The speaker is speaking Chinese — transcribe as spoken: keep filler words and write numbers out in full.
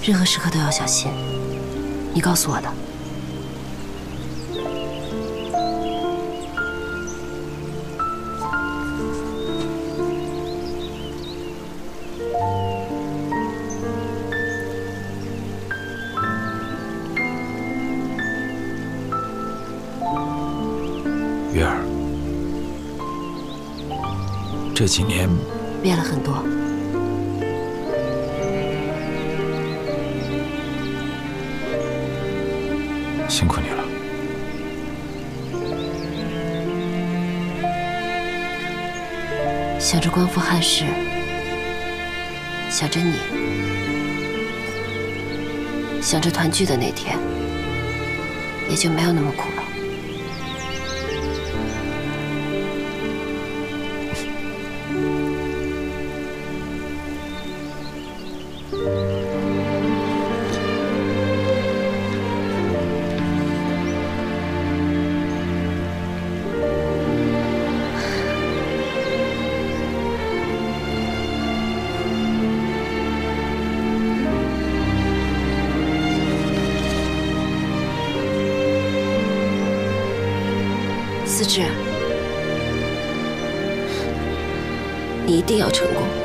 任何时刻都要小心。你告诉我的。 月儿，这几年变了很多。 辛苦你了。 想着光复汉室，想着你，想着团聚的那天，也就没有那么苦了。思志，你一定要成功。